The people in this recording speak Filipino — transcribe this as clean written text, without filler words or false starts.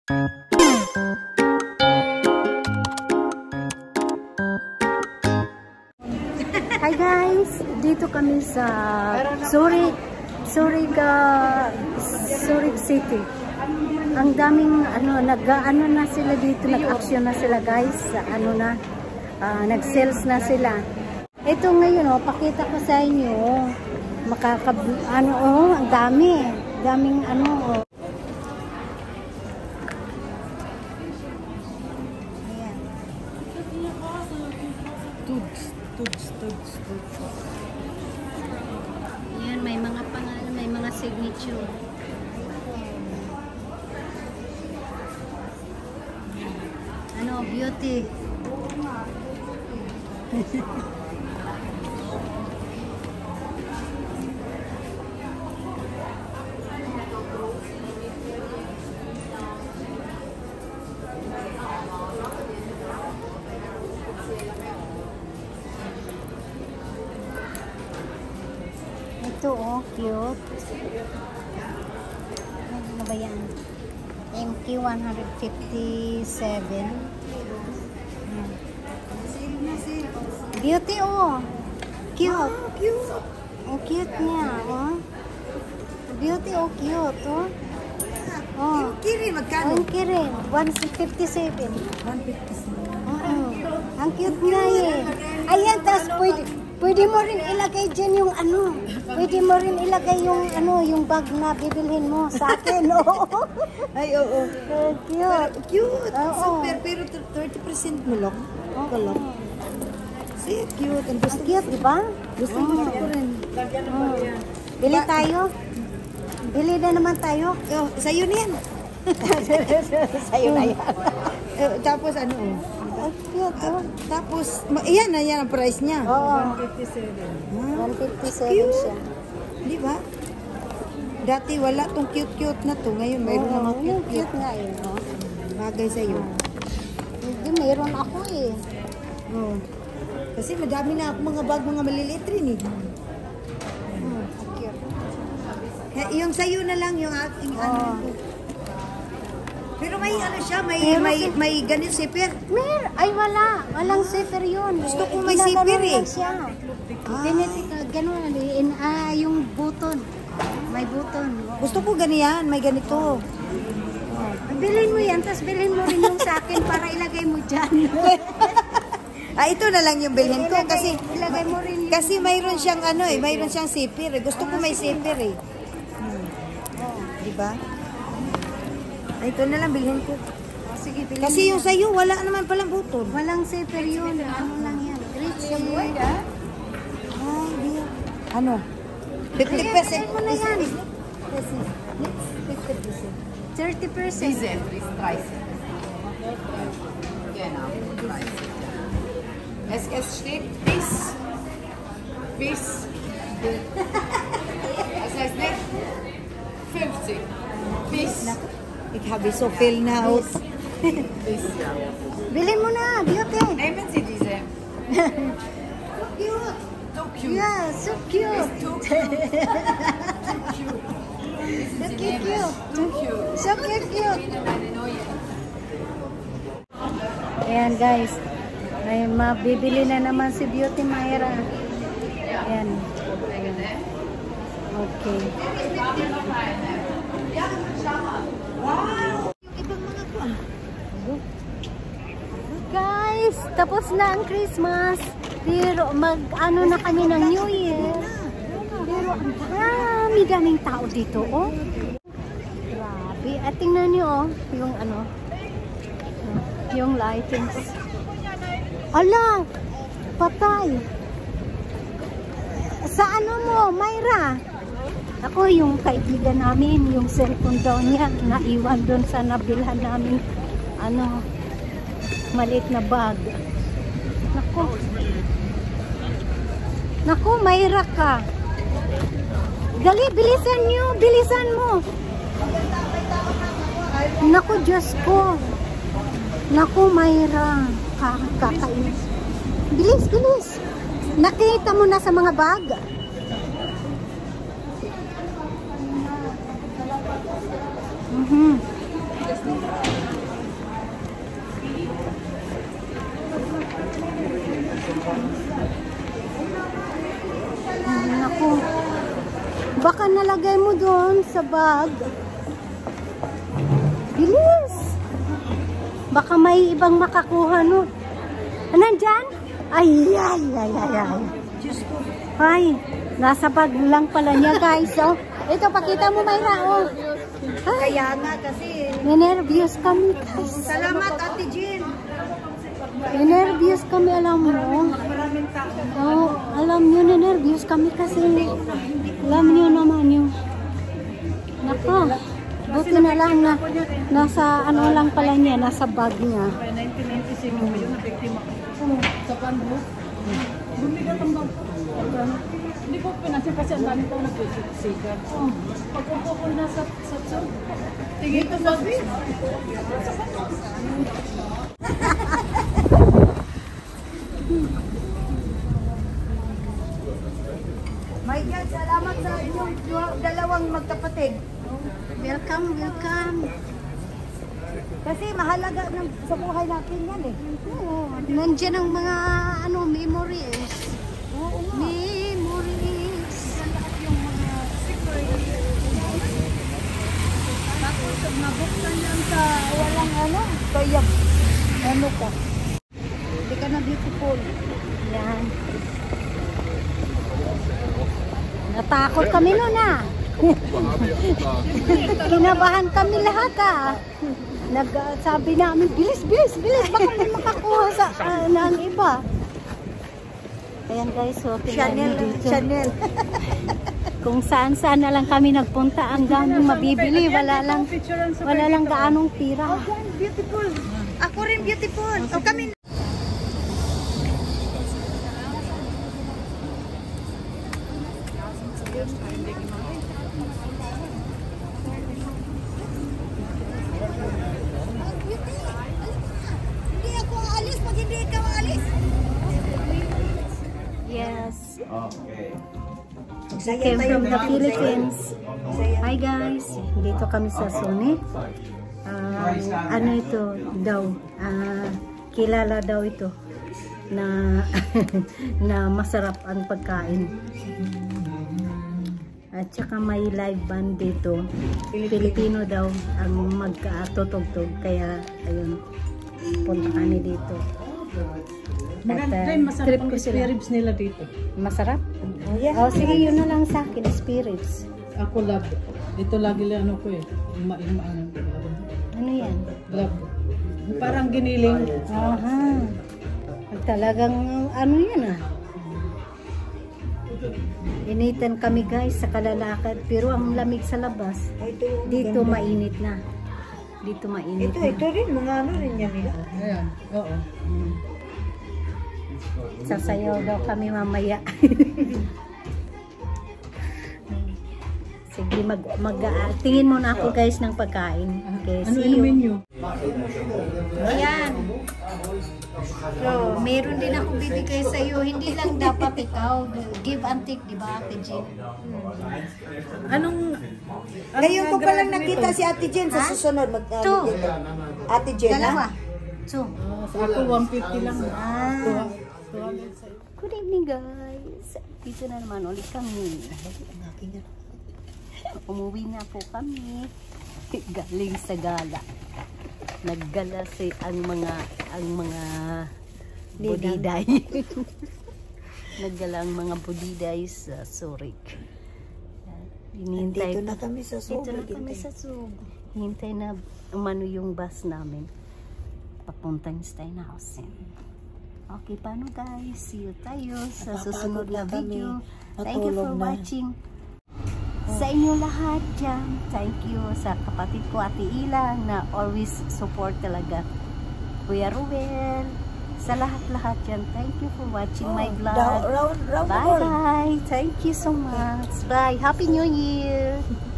Hi guys, dito kami sa Zurich City. Ang daming nag-ano na sila dito, nag-action na sila guys. Nag-sales na sila. Ito ngayon pakita ko sa inyo. Ang daming Tuds. Yan, may mga pangalan, may mga signature. Beauty. Ito cute. Ano ba yan? MQ157. Beauty cute. Ang cute niya Beauty cute Yung kirin, magkano? Ang kirin, 157. 157. Ang cute niya Ayan, tapos pwede mo rin ilagay dyan yung pwede mo rin ilagay yung yung bag na bibilhin mo sa akin. Ay, oo. Cute. Cute. Super, pero 30% mo lang. Kalak. See, cute. Ang gusto Cute, di ba? Gusto ko rin. Bili tayo. Bili na naman tayo. Sa'yo na yan. Sa'yo na yan. Tapos Cute, Tapos, yan ang price niya. 157. 157 siya. Di ba? Dati wala tong cute na to. Ngayon mayroon na mga cute nga Bagay sa'yo. Hindi, mayroon ako Kasi madami na ako mga bag, mga maliliit rin cute. Yung sa'yo na lang yung aking Pero may siya, may ganit zipper. Ay, walang zipper yun. Gusto ko may zipper Ganun, yung button. May button. Gusto ko ganyan, may ganito. Bilhin mo yan, tapos bilhin mo rin yung sa akin para ilagay mo dyan. Ito na lang yung bilhin ko kasi ilagay mo rin kasi mayroon siyang mayroon siyang zipper. Gusto ko may zipper Di ba? Ito na lang bilhin ko. Sige, bilhin kasi yung sa'yo, wala naman palang button. Walang zipper yun. Ano lang yan? Richie. Ano? 50%. Mo na yan. 30%. 30%. Genau, 30. Es steht bis. Das heißt nicht 50. Bis. Ich habe so viel now. Bis, ja. Bilhin mo na, beauty. Nehmen Sie diese. Cute. So cute. Yeah, so cute. Too cute. So cute. Too cute. So cute. Eine neue. Ayan guys, may mabibili na naman si Beauty Mayra. Ayan. Okay. Guys, tapos na ang Christmas. Pero mag-ano na kami ng New Year. Pero ang daming tao dito, Grabe. At tingnan niyo, yung lightings. Ala! Patay! Sa mo, Mayra? Ako, yung kaibigan namin, yung cellphone daw niya, naiwan doon sa nabilhan namin, maliit na bag. Naku, Mayra ka. Dali, bilisan niyo, bilisan mo. Naku, Diyos ko. Naku, Mayra. Kakainis. Bilis. Nakita mo na sa mga bag. baka nalagay mo doon sa bag. Bilis! Baka may ibang makakuha nun. Nandyan? Ay. Diyos ko. Ay, nasa bag lang pala niya, guys. Oh. Ito, pakita mo, Mayra. Oh. Ay, Kaya nga kasi. nervyos kami, guys. Salamat, Ate Jean. Nervyos kami, alam mo. Oh, alam nyo, nervyos kami kasi alam nyo naman yung nako, buti na lang na nasa ano lang pala niya, nasa bag niya. 1996 mo yun, na-biktima ko. Sa Panbo. Bumigat ang bag. Hindi ko pinansin kasi ang dami ko nag-sigar. Pag-upo ko na sa tsog, tingin ko bag. My God, salamat sa inyong dalawang magkapatid. Welcome. Kasi mahalaga sa buhay natin yan eh. Oo, nandiyan ang mga ano, memories. Memories. Yung mga tapos mabuksan yan sa walang ano, kaya ano ka. Hindi ka na beautiful. Yan. Natakot kami nun ah. Kinabahan kami lahat ah. Sabi namin, bilis, baka may makakuha sa ng iba. Ayan guys, so Chanel. Kung saan na lang kami nagpunta, ang daming mabibili, wala lang gaanong pira. Beautiful. Ako rin beautiful. O kami. Hindi ako aalis pag hindi ikaw aalis. Yes. Saya Came tayo from the dito. Philippines. Saya. Hi guys, dito kami sa Sony. Ano ito daw? Kilala daw ito na na masarap ang pagkain. At saka may live band dito. Filipino daw ang magkatutugtog. Kaya ayun, punta kami dito. Maganda At, rin, masarap trip ang ko sila. spirits nila dito. Masarap? Yeah. Oh, sige, yun na lang sa akin, spirits. Ako love. Ito lagi lang ano ko eh. Ano yan? Love. Parang giniling. Aha. Talagang ano yan ah. Initan kami guys sa kalalakad. Pero ang lamig sa labas. Dito mainit na. Dito mainit na. Ito rin, mga ano rin yan nila. Ayan. Oo. Sasayaw daw kami mamaya. Sige, tingin muna ako guys ng pagkain. Okay, Ano see yung you. menu? Ayan. So, meron din ako bibigay sa iyo. Hindi lang dapat ikaw. Give and take, di ba, Ate Jean? Anong Ngayon ko nga palang grado nakita nito? si Ate Jen sa susunod. Two. Ate Jen, Dalawa. ha? So, Ako 150 lang. good evening guys. Dito na naman ulit kami. Umuwi nga po kami. Galing sa gala. Naggala ang mga budiday. Naggala ang mga budiday sa Zurich. Dito na kami sa Dito Sobo. na kami sa Zug. Hintay na umano yung bus namin. Papuntang Steinhausen. Okay, paano guys? See you tayo sa susunod na video. Thank you for watching. Sa inyo lahat dyan, thank you sa kapatid ko Ate Ilang na always support talaga. Kuya Ruel, sa lahat-lahat dyan, thank you for watching my vlog. Round Bye-bye. Thank you so much. Bye. Happy New Year.